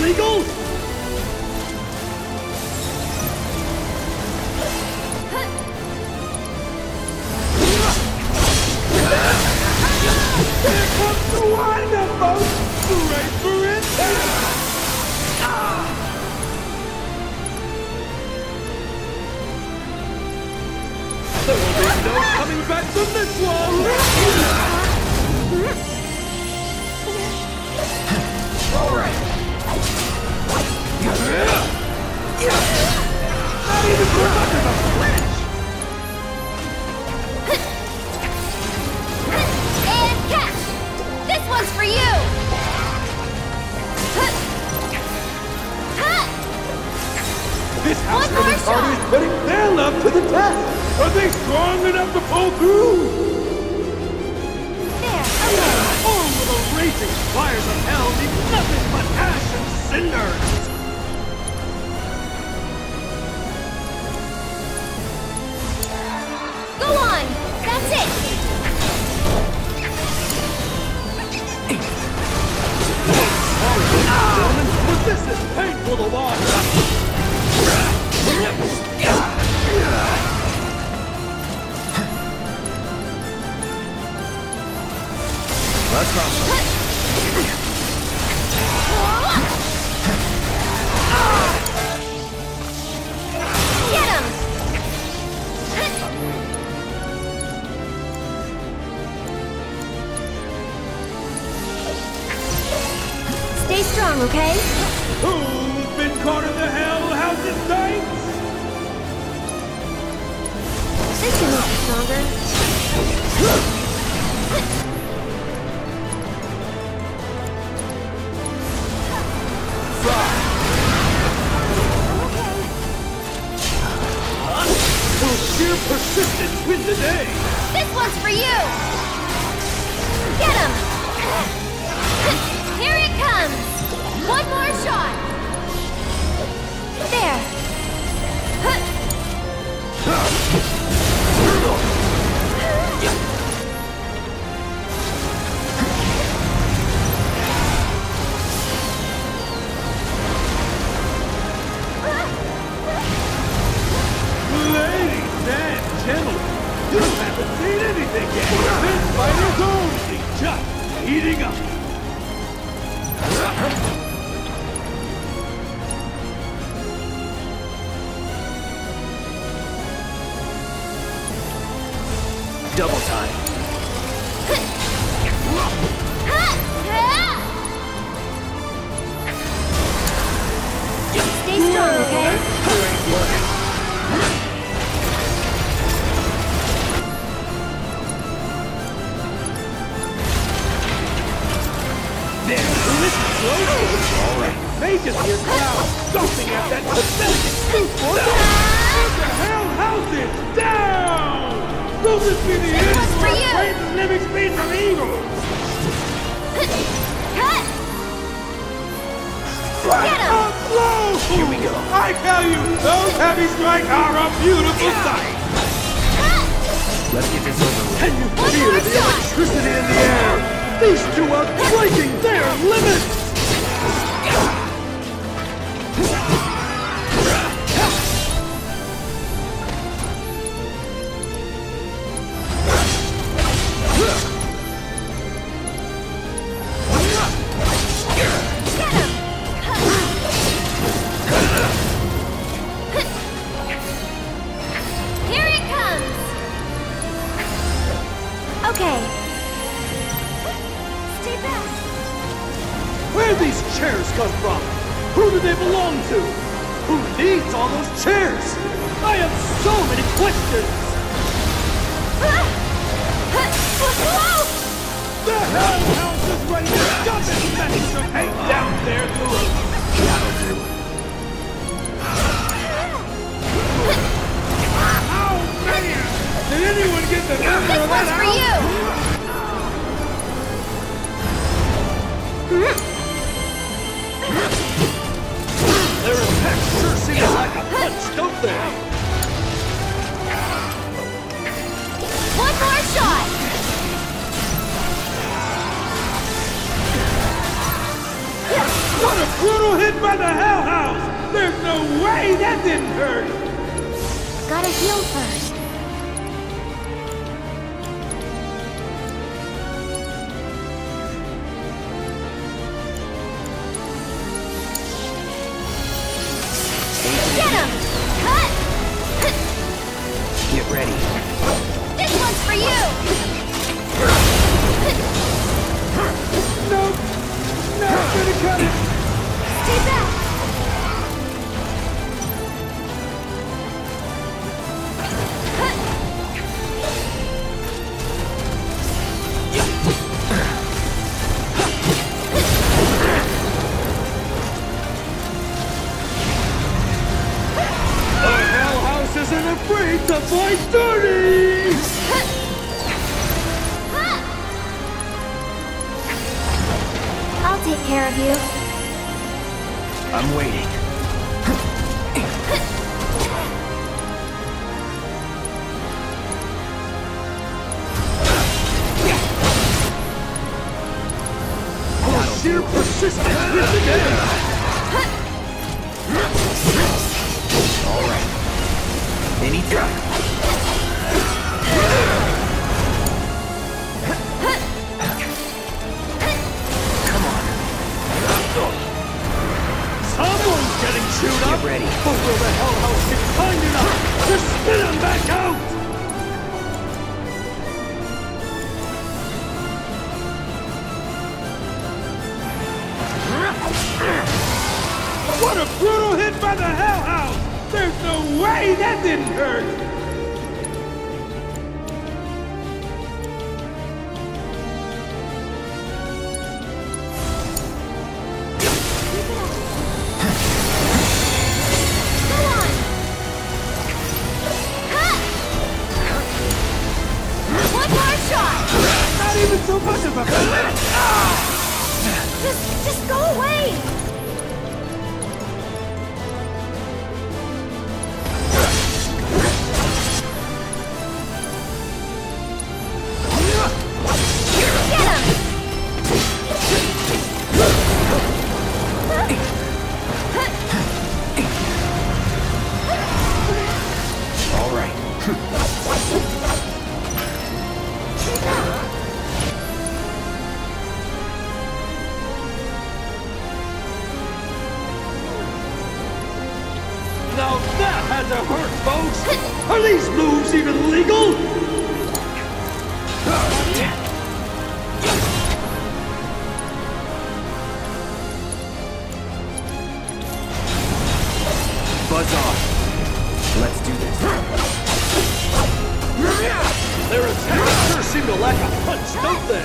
illegal? Here comes the wind-up, folks! Great for it! There will be no coming back from this one! Alright! Not even for much of a flinch! And catch! This one's for you! This house-living party is putting their love to the test! Are they strong enough to pull through? There! Or will the raging fires of hell be nothing but ash and cinders? Go on! That's it! Gentlemen, but this is painful to watch! Let's go. Get him! Stay strong, okay? Who's been caught in the hell house at night? This can make you stronger. Will sheer persistence win the day? This one's for you! Get him! Here it comes! One more shot! There! Ladies and gentlemen, you haven't seen anything yet! This fight is only just heating up! Double time. Stay strong, okay? Mages hear clouds stomping at that pathetic excuse for the hell houses down! Will this be the end one's for of you. great living speed from evil? Get him! Up low! Here we go. I tell you, those heavy strikes are a beautiful sight. Let's get this over with. Can you One feel more the shot. electricity in the air? These two are breaking their limits! Here it comes! Okay. Stay back! Where do these chairs come from? Who do they belong to? Who needs all those chairs? I have so many questions! Whoa! The Hell House is ready to dump its message of hate down there through! That'll do. Oh man! Did anyone get the number This of that one's for house? you! Their attacks sure seem like a punch, don't they? One more shot! What a brutal hit! hit by the Hell House! There's no way that didn't hurt! Gotta heal first. Get him! Cut! Get ready. This one's for you! Nope! Not gonna cut it! Stay back! The Hell House isn't afraid to fight dirty! I'll take care of you. I'm waiting. For sheer persistence with the game! All right. Anytime. Come on. Someone's getting chewed up! Get ready. But will the Hell House get kind enough to spit him back out? What a brutal hit by the Hell House! There's no way that didn't hurt! Go on! Cut! One more shot! Not even so much of a Just go away! Get him! All right. Now that had to hurt, folks! Are these moves even legal? Buzz off. Let's do this. Their attacks sure seem to lack a punch, don't they?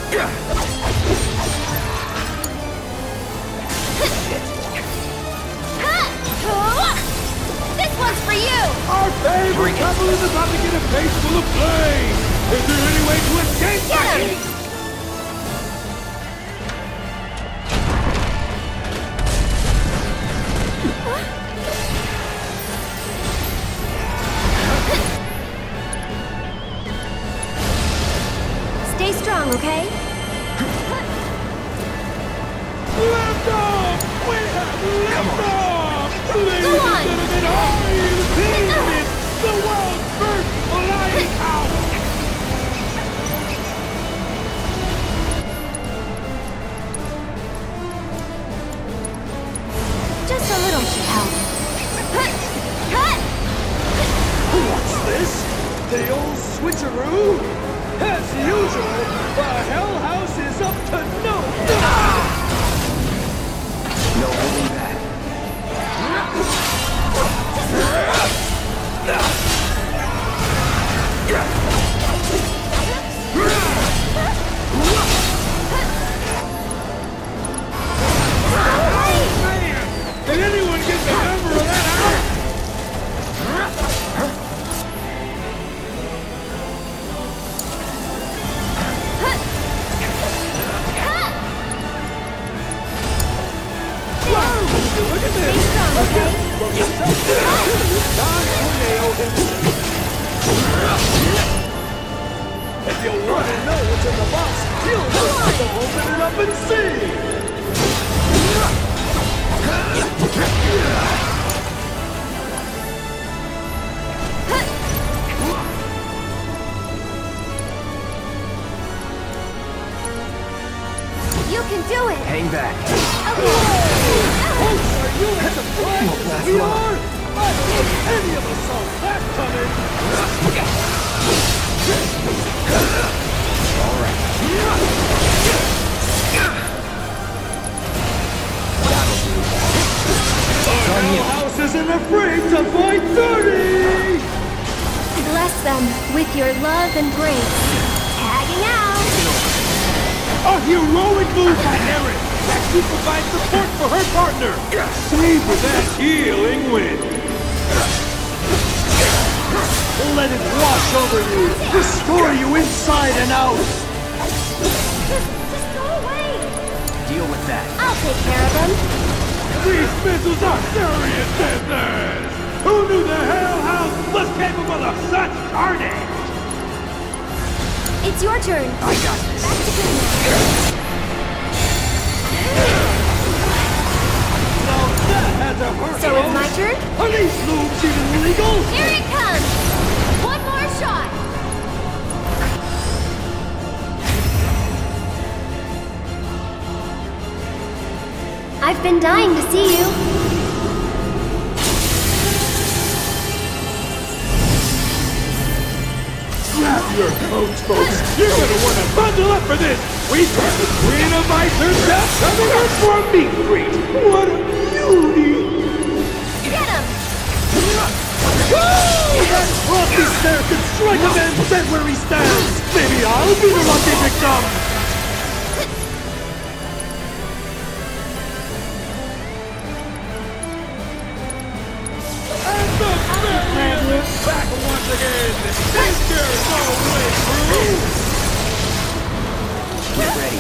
This one's for you! Our favorite couple is about to get a face full of flame! Is there any way to escape Get that? him! Stay strong, okay? Left off! We have left off! Ladies Go on! and gentlemen, are you seeing it? The world's first flying house! Just a little should help. Cut! What's this? The old switcheroo? As usual, the Hell House is up to no good! No holding back. Man, did anyone get the number of that out? Wow, look at this! From yourself to Don Corneo himself. If you want to know what's in the box, you'll just have to open it up and see! You can do it! Hang back. Folks, are you as surprised as we are? I don't think any of us saw that coming! All right. Our house isn't afraid to fight dirty! Bless them with your love and grace. Tagging out! A heroic move by Erin! As she provides support for her partner! Savor that healing wind! Let it wash over you! Restore you inside and out! Just go away! Deal with that. I'll take care of them. These missiles are serious business! Who knew the Hell House was capable of such carnage? It's your turn. I got this. Back to business. Now that had to hurt! So it's my turn? Are these moves even legal? Here it comes! One more shot! I've been dying to see you. Grab your coats, folks! You're gonna want to bundle up for this! We've got the Queen of Ice herself coming in for a meet and greet! What a beauty! Get him! That frosty stare can strike a man dead where he stands! Maybe I'll be the lucky victim! And the Marion is back once again! Think there's no way through! Get ready.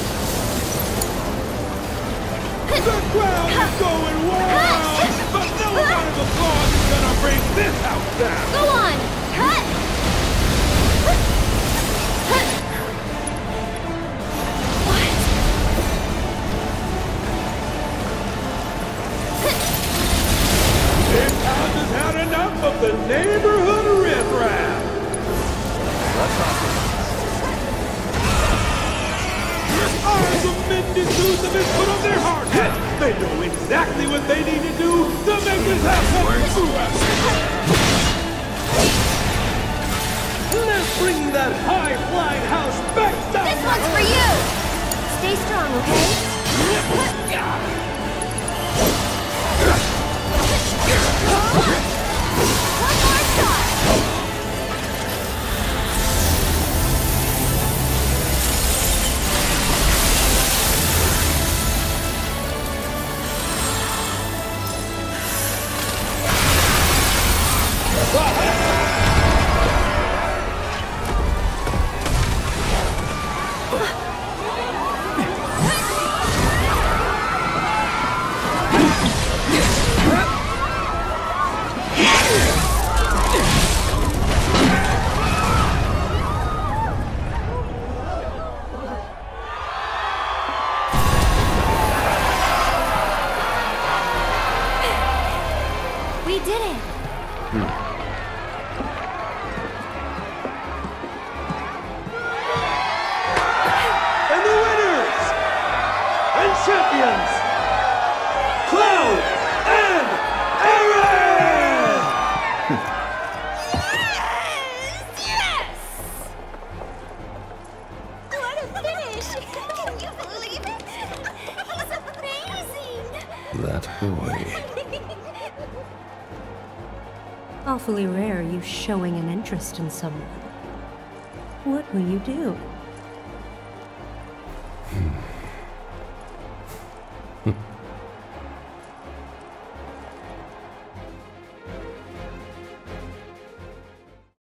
The crowd is going wild! But no amount of applause is gonna bring this house down! Go on! Cut! What? This house has had enough of the neighborhood riffraff! Eyes of Mendicus have been put on their hard hat! They know exactly what they need to do to make this house come through us! Let's bring that high-flying house back down! This one's for you! Stay strong, okay? One more shot! We did it! And the winners and champions, Cloud and Aaron! Yes! What a finish! Can you believe it? He's amazing! That boy. Awfully rare you showing an interest in someone. What will you do?